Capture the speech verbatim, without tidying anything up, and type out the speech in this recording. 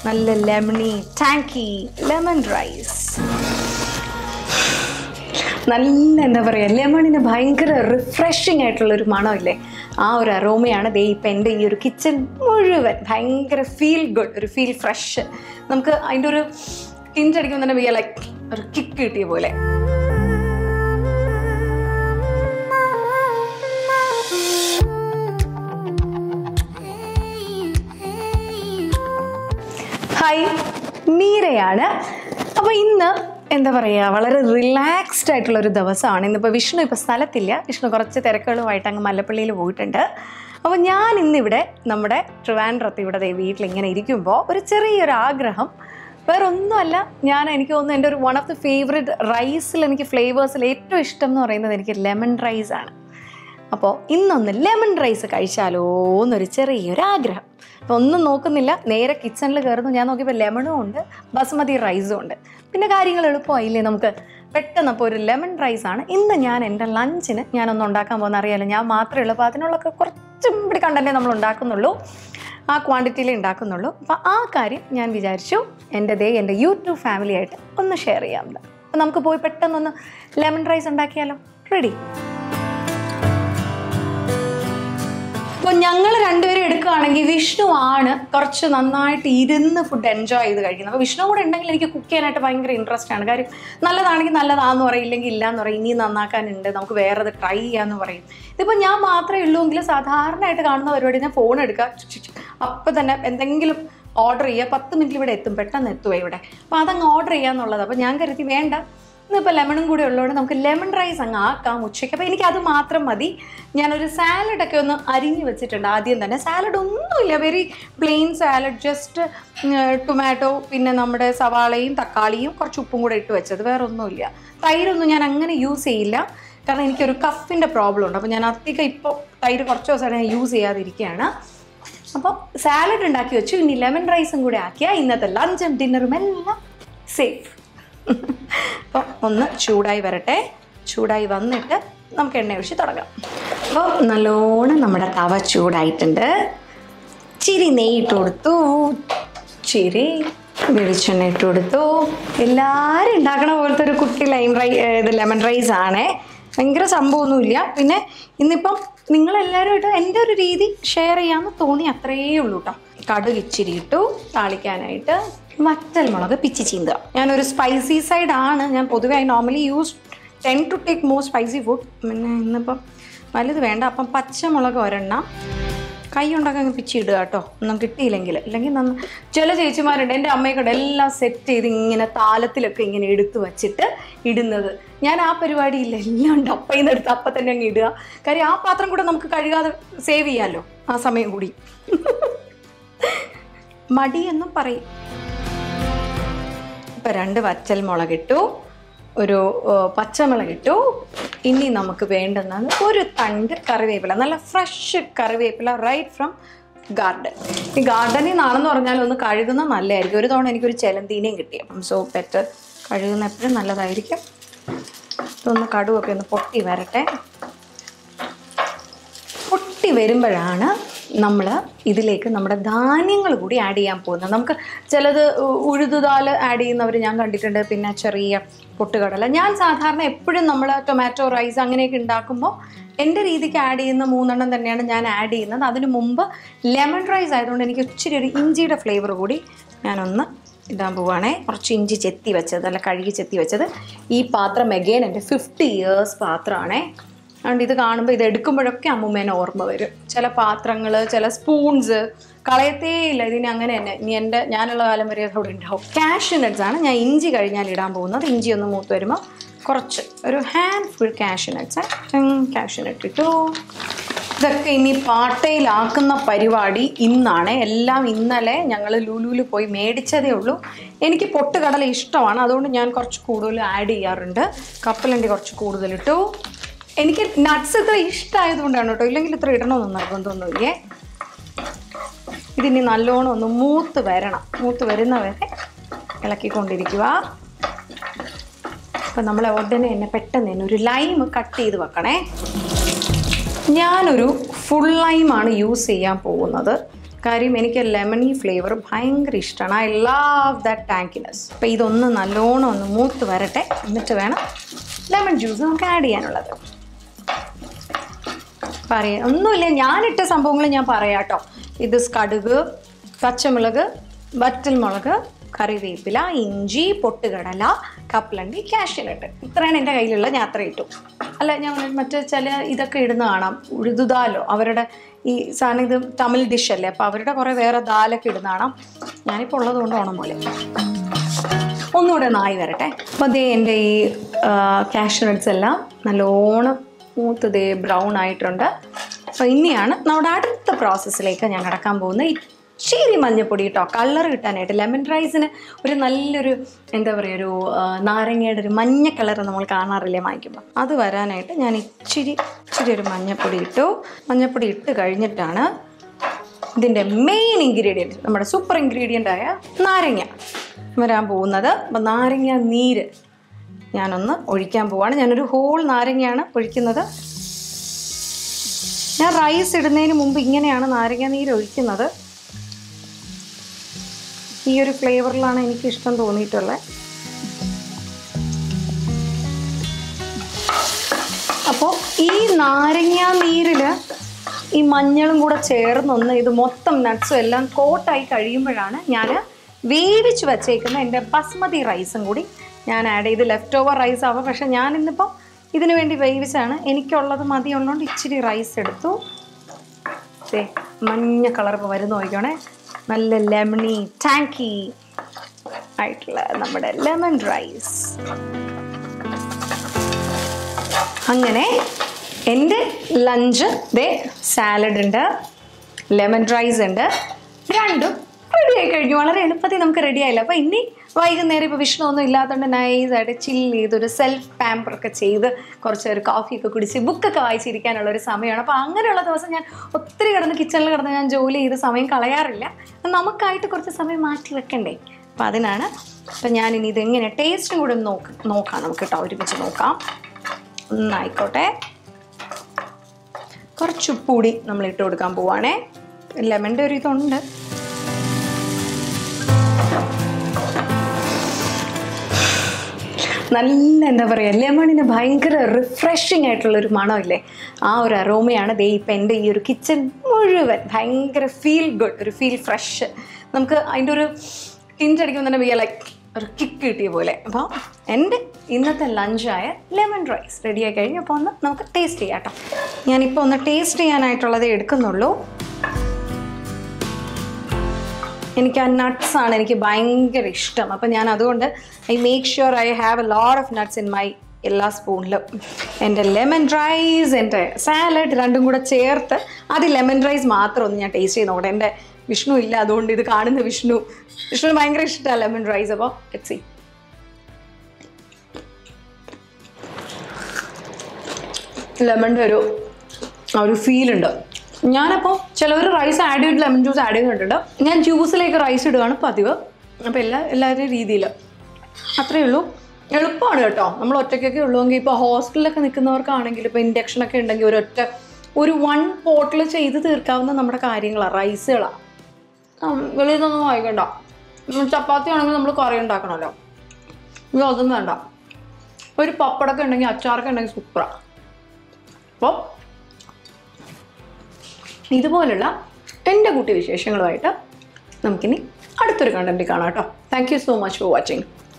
നല്ല ലെമണി tangy lemon rice. നല്ല എന്താ പറയുക, ലെമണിന് ഭയങ്കര റിഫ്രഷിങ് ആയിട്ടുള്ളൊരു മണമില്ലേ, ആ ഒരു അറോമയാണ് ദേ ഇപ്പം എൻ്റെ ഈ ഒരു കിച്ചൺ മുഴുവൻ. ഭയങ്കര ഫീൽ ഗുഡ്, ഒരു ഫീൽ ഫ്രഷ്. നമുക്ക് അതിൻ്റെ ഒരു കിഞ്ചടിക്കുമ്പോൾ തന്നെ വി ലൈക്ക് ഒരു കിക്ക് കിട്ടിയ പോലെ. ഹായ്, മീരയാണ്. അപ്പോൾ ഇന്ന് എന്താ പറയുക, വളരെ റിലാക്സ്ഡ് ആയിട്ടുള്ളൊരു ദിവസമാണ്. ഇന്നിപ്പോൾ വിഷ്ണു ഇപ്പോൾ സ്ഥലത്തില്ല, വിഷ്ണു കുറച്ച് തിരക്കുകളുമായിട്ട് അങ്ങ് മല്ലപ്പള്ളിയിൽ പോയിട്ടുണ്ട്. അപ്പോൾ ഞാൻ ഇന്നിവിടെ നമ്മുടെ ട്രിവാൻഡ്രത്ത് ഇവിടെ വീട്ടിലിങ്ങനെ ഇരിക്കുമ്പോൾ ഒരു ചെറിയൊരു ആഗ്രഹം, വേറെ ഒന്നുമല്ല, ഞാൻ എനിക്ക് തോന്നുന്നു എൻ്റെ ഒരു വൺ ഓഫ് ദി ഫേവറേറ്റ് റൈസിൽ എനിക്ക് ഫ്ലേവേഴ്സിൽ ഏറ്റവും ഇഷ്ടം എന്ന് പറയുന്നത് എനിക്ക് ലെമൺ റൈസാണ്. അപ്പോൾ ഇന്നൊന്ന് ലെമൺ റൈസ് കഴിച്ചാലോ എന്നൊരു ചെറിയൊരു ആഗ്രഹം. അപ്പോൾ ഒന്നും നോക്കുന്നില്ല, നേരെ കിച്ചണിൽ കയറുന്നു. ഞാൻ നോക്കിയപ്പോൾ ലെമണും ഉണ്ട്, ബസുമതി റൈസും ഉണ്ട്. പിന്നെ കാര്യങ്ങൾ എളുപ്പമായില്ലേ നമുക്ക് പെട്ടെന്ന്. അപ്പോൾ ഒരു ലെമൺ റൈസാണ് ഇന്ന് ഞാൻ എൻ്റെ ലഞ്ചിന് ഞാനൊന്നും ഉണ്ടാക്കാൻ പോകുന്ന. അറിയാമല്ലോ, ഞാൻ മാത്രമേ ഉള്ളൂ. അപ്പോൾ അതിനുള്ളൊക്കെ കുറച്ചും കൂടി കണ്ടൻറ്റേ നമ്മൾ ഉണ്ടാക്കുന്നുള്ളൂ, ആ ക്വാണ്ടിറ്റിയിലേ ഉണ്ടാക്കുന്നുള്ളൂ. അപ്പോൾ ആ കാര്യം ഞാൻ വിചാരിച്ചു എൻ്റെ ദേ എൻ്റെ യൂട്യൂബ് ഫാമിലി ആയിട്ട് ഒന്ന് ഷെയർ ചെയ്യാമെന്ന്. അപ്പോൾ നമുക്ക് പോയി പെട്ടെന്നൊന്ന് ലെമൺ റൈസ് ഉണ്ടാക്കിയാലോ. റെഡി? അപ്പോൾ ഞങ്ങൾ രണ്ടുപേരും എടുക്കുകയാണെങ്കിൽ വിഷ്ണു ആണ് കുറച്ച് നന്നായിട്ട് ഇരുന്ന് ഫുഡ് എൻജോയ് ചെയ്ത് കഴിക്കുന്നത്. അപ്പോൾ വിഷ്ണു കൂടെ ഉണ്ടെങ്കിൽ എനിക്ക് കുക്ക് ചെയ്യാനായിട്ട് ഭയങ്കര ഇൻട്രസ്റ്റ് ആണ്. കാര്യം നല്ലതാണെങ്കിൽ നല്ലതാണെന്ന് പറയും, ഇല്ലെങ്കിൽ ഇല്ലയെന്ന് പറയും, ഇനി നന്നാക്കാനുണ്ട്, നമുക്ക് വേറെ അത് ട്രൈ ചെയ്യാമെന്ന് പറയും. ഇതിപ്പോൾ ഞാൻ മാത്രമേ ഉള്ളൂ എങ്കിൽ സാധാരണയായിട്ട് കാണുന്ന പരിപാടി ഞാൻ ഫോൺ എടുക്കുക, അപ്പം തന്നെ എന്തെങ്കിലും ഓർഡർ ചെയ്യുക, പത്ത് മിനിറ്റിൽ ഇവിടെ എത്തും, പെട്ടെന്ന് എത്തുക ഇവിടെ. അപ്പോൾ അതങ്ങ് ഓർഡർ ചെയ്യാന്നുള്ളത്. അപ്പോൾ ഞാൻ കരുതി വേണ്ട, ഇന്നിപ്പോൾ ലെമണും കൂടി ഉള്ളതുകൊണ്ട് നമുക്ക് ലെമൺ റൈസ് അങ്ങ് ആക്കാം ഉച്ചയ്ക്ക്. അപ്പോൾ എനിക്കത് മാത്രം മതി. ഞാനൊരു സാലഡൊക്കെ ഒന്ന് അരിഞ്ഞ് വെച്ചിട്ടുണ്ട് ആദ്യം തന്നെ. സാലഡ് ഒന്നുമില്ല, very plain salad, just tomato, പിന്നെ നമ്മുടെ സവാളയും തക്കാളിയും കുറച്ച് ഉപ്പും കൂടെ ഇട്ട് വെച്ചത്, വേറെ ഒന്നുമില്ല. തൈരൊന്നും ഞാൻ അങ്ങനെ യൂസ് ചെയ്യില്ല, കാരണം എനിക്കൊരു കഫിൻ്റെ പ്രോബ്ലം ഉണ്ട്. അപ്പോൾ ഞാൻ അധികം ഇപ്പോൾ തൈര് കുറച്ച് ദിവസമായിട്ട് ഞാൻ യൂസ് ചെയ്യാതിരിക്കുകയാണ്. അപ്പോൾ സാലഡ് ഉണ്ടാക്കി വെച്ചു. ഇനി ലെമൺ റൈസും കൂടെ ആക്കിയാൽ ഇന്നത്തെ ലഞ്ചും ഡിന്നറും എല്ലാം സേഫ്. അപ്പോൾ ഒന്ന് ചൂടായി വരട്ടെ. ചൂടായി വന്നിട്ട് നമുക്ക് എണ്ണ ഒഴിച്ച് തുടങ്ങാം. അപ്പോൾ നല്ലോണം നമ്മുടെ തവ ചൂടായിട്ടുണ്ട്. ചിരി നെയ്യ് ഇട്ട് കൊടുത്തു, ചിരി വെളിച്ചെണ്ണ ഇട്ട് കൊടുത്തു. എല്ലാവരും ഉണ്ടാക്കണ പോലത്തെ ഒരു കുട്ടി ലൈം റൈ ഇത് ലെമൺ റൈസ് ആണേ, ഭയങ്കര സംഭവമൊന്നുമില്ല. പിന്നെ ഇന്നിപ്പം നിങ്ങളെല്ലാവരുമായിട്ട് എൻ്റെ ഒരു രീതി ഷെയർ ചെയ്യാമെന്ന് തോന്നി, അത്രയേ ഉള്ളൂ കേട്ടോ. കടുക് ഇച്ചിരി ഇട്ടു താളിക്കാനായിട്ട്. വറ്റൽ മുളക് പിച്ചി ചീന്തുക. ഞാനൊരു സ്പൈസി സൈഡാണ്, ഞാൻ പൊതുവെ I normally use tend to take more spicy food. പിന്നെ ഇന്നിപ്പം വലുത് വേണ്ട. അപ്പം പച്ചമുളക് ഒരെണ്ണം കൈ ഉണ്ടാക്കാൻ അങ്ങ് പിച്ചി ഇടുക കേട്ടോ, ഒന്നും കിട്ടിയില്ലെങ്കിൽ. അല്ലെങ്കിൽ നന്ന ചില ചേച്ചിമാരുണ്ട്, എൻ്റെ അമ്മയൊക്കെ എല്ലാം സെറ്റ് ചെയ്ത് ഇങ്ങനെ താലത്തിലൊക്കെ ഇങ്ങനെ എടുത്തു വച്ചിട്ട് ഇടുന്നത്. ഞാൻ ആ പരിപാടിയില്ല, എല്ലാം ഉണ്ട് അപ്പയിൽ നിന്ന് എടുത്ത് അപ്പം തന്നെ അങ്ങ് ഇടുക. കാര്യം ആ പാത്രം കൂടെ നമുക്ക് കഴുകാതെ സേവ് ചെയ്യാമല്ലോ ആ സമയം കൂടി. മടിയെന്നും പറയും. ഇപ്പം രണ്ട് വറ്റൽ മുളകിട്ടു, ഒരു പച്ചമുളകിട്ടു. ഇനി നമുക്ക് വേണ്ടുന്നത് ഒരു തണ്ട് കറിവേപ്പില, നല്ല ഫ്രഷ് കറിവേപ്പില, റൈറ്റ് ഫ്രം ഗാർഡൻ. ഈ ഗാർഡനിൽ നിന്നാണെന്ന് പറഞ്ഞാൽ ഒന്ന് കഴുകുന്നത് നല്ലതായിരിക്കും. ഒരു തവണ എനിക്കൊരു ചെലന്തീനയും കിട്ടി, അപ്പം സോ ബെറ്റർ കഴുകുന്ന എപ്പോഴും നല്ലതായിരിക്കും. ഇതൊന്ന് കടുവൊക്കെ ഒന്ന് പൊട്ടി വരട്ടെ. പൊട്ടി വരുമ്പോഴാണ് നമ്മൾ ഇതിലേക്ക് നമ്മുടെ ധാന്യങ്ങൾ കൂടി ആഡ് ചെയ്യാൻ പോകുന്നത്. നമുക്ക് ചിലത് ഉഴുതുദാൽ ആഡ് ചെയ്യുന്നവർ ഞാൻ കണ്ടിട്ടുണ്ട്, പിന്നെ ചെറിയ പൊട്ടുകടല. ഞാൻ സാധാരണ എപ്പോഴും നമ്മൾ ടൊമാറ്റോ റൈസ് അങ്ങനെയൊക്കെ ഉണ്ടാക്കുമ്പോൾ എൻ്റെ രീതിക്ക് ആഡ് ചെയ്യുന്ന മൂന്നെണ്ണം തന്നെയാണ് ഞാൻ ആഡ് ചെയ്യുന്നത്. അതിന് മുമ്പ് ലെമൺ റൈസ് ആയതുകൊണ്ട് എനിക്ക് ഇച്ചിരി ഒരു ഇഞ്ചിയുടെ ഫ്ലേവർ കൂടി ഞാനൊന്ന് ഇടാൻ പോവുകയാണേ. കുറച്ച് ഇഞ്ചി ചെത്തി വെച്ചത്, അല്ല കഴുകി ചെത്തി വെച്ചത്. ഈ പാത്രം എഗെയിൻ എൻ്റെ ഫിഫ്റ്റി ഇയേഴ്സ് പാത്രമാണേ. അതുകൊണ്ട് ഇത് കാണുമ്പോൾ ഇത് എടുക്കുമ്പോഴൊക്കെ അമ്മൂമ്മേനെ ഓർമ്മ വരും. ചില പാത്രങ്ങൾ, ചില സ്പൂൺസ് കളയത്തേ ഇല്ല, ഇതിന് അങ്ങനെ തന്നെ ഇനി എൻ്റെ ഞാനുള്ള കാലം വരെ അതോടെ ഉണ്ടാവും. കാഷ്യൂ നട്ട്സ് ആണ് ഞാൻ ഇഞ്ചി കഴിഞ്ഞാൽ ഇടാൻ പോകുന്നത്. ഇഞ്ചി ഒന്ന് മൂത്ത് വരുമ്പോൾ കുറച്ച് ഒരു handful cashew nuts, cashew nut ഇട്ടു. ഇതൊക്കെ ഇനി പാട്ടയിലാക്കുന്ന പരിപാടി ഇന്നാണ്. എല്ലാം ഇന്നലെ ഞങ്ങൾ ലുലുവിൽ പോയി മേടിച്ചതേ ഉള്ളൂ. എനിക്ക് പൊട്ടുകടല ഇഷ്ടമാണ്, അതുകൊണ്ട് ഞാൻ കുറച്ച് കൂടുതൽ ആഡ് ചെയ്യാറുണ്ട്. കപ്പലണ്ടി കുറച്ച് കൂടുതലിട്ടു. എനിക്ക് നട്ട്സ് ഇത്ര ഇഷ്ടമായതുകൊണ്ടാണ് കേട്ടോ, ഇല്ലെങ്കിൽ ഇത്ര ഇടണമെന്ന് നിർബന്ധമൊന്നുമില്ലേ. ഇതിനി നല്ലോണം ഒന്ന് മൂത്ത് വരണം. മൂത്ത് വരുന്നവരെ ഇളക്കിക്കൊണ്ടിരിക്കുക. അപ്പം നമ്മൾ ഉടനെ തന്നെ പെട്ടെന്ന് തന്നെ ഒരു ലൈം കട്ട് ചെയ്ത് വെക്കണേ. ഞാനൊരു ഫുൾ ലൈമാണ് യൂസ് ചെയ്യാൻ പോകുന്നത്. കാര്യം എനിക്ക് ലെമണി ഫ്ലേവർ ഭയങ്കര ഇഷ്ടമാണ്. I love that tanginess. അപ്പോൾ ഇതൊന്ന് നല്ലോണം ഒന്ന് മൂത്ത് വരട്ടെ, എന്നിട്ട് വേണം ലെമൺ ജ്യൂസ് നമുക്ക് ആഡ് ചെയ്യാനുള്ളത്. പറയാം ഒന്നുമില്ല, ഞാനിട്ട സംഭവങ്ങൾ ഞാൻ പറയാം കേട്ടോ. ഇത് കടുക്, പച്ചമുളക്, വറ്റൽമുളക്, കറിവേപ്പില, ഇഞ്ചി, പൊട്ടുകടല, കപ്പലണ്ടി, കാഷ്യൂനട്ട്, ഇത്രയാണ് എൻ്റെ കയ്യിലുള്ള. ഞാൻ അത്ര ഇട്ടു. അല്ല, ഞാൻ മറ്റേ ചില ഇതൊക്കെ ഇടുന്ന കാണാം, ഉഴുതുദാലോ, അവരുടെ ഈ സാധനം ഇത് തമിഴ് ഡിഷല്ലേ, അപ്പോൾ അവരുടെ കുറേ വേറെ ദാലൊക്കെ ഇടുന്ന കാണാം. ഞാനിപ്പോൾ ഉള്ളത് കൊണ്ട് ഓണം പോലെ ഒന്നുകൂടെ നായി വരട്ടെ. അപ്പോൾ അതേ എൻ്റെ ഈ കാഷ്യൂനട്ട്സ് എല്ലാം നല്ലോണം മൂത്ത് ദേ ബ്രൗൺ ആയിട്ടുണ്ട്. അപ്പോൾ ഇനിയാണ് നമ്മുടെ അടുത്ത പ്രോസസ്സിലേക്ക് ഞാൻ കിടക്കാൻ പോകുന്നത്. ഇച്ചിരി മഞ്ഞപ്പൊടി കേട്ടോ, കളർ കിട്ടാനായിട്ട്. ലെമൺ റൈസിന് ഒരു നല്ലൊരു എന്താ പറയുക, ഒരു നാരങ്ങയുടെ ഒരു മഞ്ഞ കളർ നമ്മൾ കാണാറില്ലേ വാങ്ങിക്കുമ്പോൾ, അത് വരാനായിട്ട് ഞാൻ ഇച്ചിരി ഇച്ചിരി ഒരു മഞ്ഞപ്പൊടി ഇട്ടു. മഞ്ഞപ്പൊടി ഇട്ട് കഴിഞ്ഞിട്ടാണ് ഇതിൻ്റെ മെയിൻ ഇൻഗ്രീഡിയൻറ്റ്, നമ്മുടെ സൂപ്പർ ഇൻഗ്രീഡിയൻ്റ് ആയ നാരങ്ങ വരാൻ പോകുന്നത്. അപ്പം നാരങ്ങ നീര് ഞാനൊന്ന് ഒഴിക്കാൻ പോവാണ്. ഞാനൊരു ഹോൾ നാരങ്ങയാണ് ഒഴിക്കുന്നത്. ഞാൻ റൈസ് ഇടുന്നതിന് മുമ്പ് ഇങ്ങനെയാണ് നാരങ്ങ നീര് ഒഴിക്കുന്നത്. ഈ ഒരു ഫ്ലേവറിലാണ് എനിക്ക് ഇഷ്ടം തോന്നിയിട്ടുള്ളത്. അപ്പോൾ ഈ നാരങ്ങ നീരിൽ ഈ മഞ്ഞളും കൂടെ ചേർന്നൊന്ന് ഇത് മൊത്തം നട്ട്സും എല്ലാം കോട്ടായി കഴിയുമ്പോഴാണ് ഞാൻ വേവിച്ച് വച്ചേക്കുന്ന എൻ്റെ ബസ്മതി റൈസും കൂടി ഞാൻ ആഡ് ചെയ്ത്. ലെഫ്റ്റ് ഓവർ റൈസ് ആവുക, പക്ഷെ ഞാൻ ഇന്നിപ്പോൾ ഇതിനു വേണ്ടി വേവിച്ചാണ്. എനിക്കുള്ളത് മതിയുള്ളതുകൊണ്ട് ഇച്ചിരി റൈസ് എടുത്തു. ഏ മഞ്ഞ കളർ ഇപ്പോൾ വരുന്ന നോക്കിക്കോണേ, നല്ല ലെമണി ടാങ്കി ആയിട്ടുള്ള നമ്മുടെ ലെമൺ റൈസ്. അങ്ങനെ എൻ്റെ ലഞ്ച് ദേ സാലഡ് ഉണ്ട്, ലെമൺ റൈസ് ഉണ്ട്, രണ്ടും റെഡി ആയി കഴിഞ്ഞു. വളരെ എളുപ്പത്തിൽ നമുക്ക് റെഡി ആയില്ല. അപ്പോൾ ഇനി വൈകുന്നേരം ഇപ്പോൾ വിഷ്ണു ഒന്നും ഇല്ലാത്തതുകൊണ്ട് നൈസായിട്ട് ചില്ല് ചെയ്ത് ഒരു സെൽഫ് പാമ്പറൊക്കെ ചെയ്ത് കുറച്ച് ഒരു കോഫിയൊക്കെ കുടിച്ച് ബുക്കൊക്കെ വായിച്ചിരിക്കാനുള്ള ഒരു സമയമാണ്. അപ്പോൾ അങ്ങനെയുള്ള ദിവസം ഞാൻ ഒത്തിരി കിടന്ന് കിച്ചണിൽ കിടന്ന് ഞാൻ ജോലി ചെയ്ത് സമയം കളയാറില്ല. നമുക്കായിട്ട് കുറച്ച് സമയം മാറ്റി വെക്കണ്ടേ, അപ്പോൾ അതിനാണ്. അപ്പം ഞാനിനി ഇതെങ്ങനെ ടേസ്റ്റും കൂടെ ഒന്ന് നോക്ക് നോക്കാം നമുക്ക് കേട്ടോ, ഒരുമിച്ച് നോക്കാം. ഒന്നായിക്കോട്ടെ. കുറച്ച് ഉപ്പുകൂടി നമ്മൾ ഇട്ട് കൊടുക്കാൻ പോവാണേ. ലെമണിൻ്റെ ഒരു ഇതുണ്ട്. നല്ല എന്താ പറയുക, ലെമണിന് ഭയങ്കര റിഫ്രഷിങ് ആയിട്ടുള്ളൊരു മണമില്ലേ, ആ ഒരു അരോമയാണ് ദേ ഇപ്പം എൻ്റെ ഈ ഒരു കിച്ചൺ മുഴുവൻ. ഭയങ്കര ഫീൽ ഗുഡ്, ഒരു ഫീൽ ഫ്രഷ്. നമുക്ക് അതിൻ്റെ ഒരു ടിൻറ്റ് അടിക്കുമ്പോൾ തന്നെ വയ്യ, ലൈക്ക് ഒരു കിക്ക് കിട്ടിയ പോലെ. അപ്പോൾ എൻ്റെ ഇന്നത്തെ ലഞ്ചായ ലെമൺ റൈസ് റെഡിയായി കഴിഞ്ഞു. അപ്പോൾ ഒന്ന് നമുക്ക് ടേസ്റ്റ് ചെയ്യാം കേട്ടോ. ഞാനിപ്പോൾ ഒന്ന് ടേസ്റ്റ് ചെയ്യാനായിട്ടുള്ളത് എടുക്കുന്നുള്ളൂ. എനിക്ക് ആ നട്ട്സാണ് എനിക്ക് ഭയങ്കര ഇഷ്ടം. അപ്പം ഞാൻ അതുകൊണ്ട് I make sure I have a lot of nuts in my എല്ലാ സ്പൂണിലും. എൻ്റെ ലെമൺ റൈസ്, എൻ്റെ സാലഡ് രണ്ടും കൂടെ ചേർത്ത് അത് ലെമൺ റൈസ് മാത്രം ഒന്ന് ഞാൻ ടേസ്റ്റ് ചെയ്ത് നോക്കട്ടെ. എൻ്റെ വിഷ്ണു ഇല്ല, അതുകൊണ്ട് ഇത് കാണുന്ന വിഷ്ണു വിഷ്ണുവിന് ഭയങ്കര ഇഷ്ടമാണ് ലെമൺ റൈസ്. അപ്പോൾ ലെറ്റ്സ് സീ. ലെമണിൻ്റെ ഒരു ആ ഒരു ഫീലുണ്ട്. ഞാനപ്പോൾ ചിലവർ റൈസ് ആഡ് ചെയ്തിട്ട് ലെമൺ ജ്യൂസ് ആഡ് ചെയ്യുന്നുണ്ട്. ഞാൻ ജ്യൂസിലേക്ക് റൈസ് ഇടുകയാണ് പതിവ്. അപ്പോൾ എല്ലാ എല്ലാവരുടെയും രീതിയിൽ അത്രയേ ഉള്ളൂ. എളുപ്പമാണ് കേട്ടോ. നമ്മൾ ഒറ്റയ്ക്കൊക്കെ ഉള്ളുവെങ്കിൽ ഇപ്പോൾ ഹോസ്റ്റലിലൊക്കെ നിൽക്കുന്നവർക്കാണെങ്കിൽ ഇപ്പോൾ ഇൻഡക്ഷനൊക്കെ ഉണ്ടെങ്കിൽ ഒരൊറ്റ ഒരു വൺ പോട്ടിൽ ചെയ്ത് തീർക്കാവുന്ന നമ്മുടെ കാര്യങ്ങളാണ്, റൈസുകളാണ്. വെളിയിൽ നിന്നൊന്നും വായിക്കണ്ട. ചപ്പാത്തി ആണെങ്കിൽ നമ്മൾ കറി ഉണ്ടാക്കണമല്ലോ, ഇത് അതൊന്നും വേണ്ട. ഒരു പപ്പടമൊക്കെ ഉണ്ടെങ്കിൽ അച്ചാറൊക്കെ ഉണ്ടെങ്കിൽ സൂപ്പറാണ്. അപ്പോൾ ഇതുപോലുള്ള എൻ്റെ കുട്ടി വിശേഷങ്ങളുമായിട്ട് നമുക്കിനി അടുത്തൊരു കണ്ടൻറ്റിൽ കാണാം കേട്ടോ. Thank you so much for watching.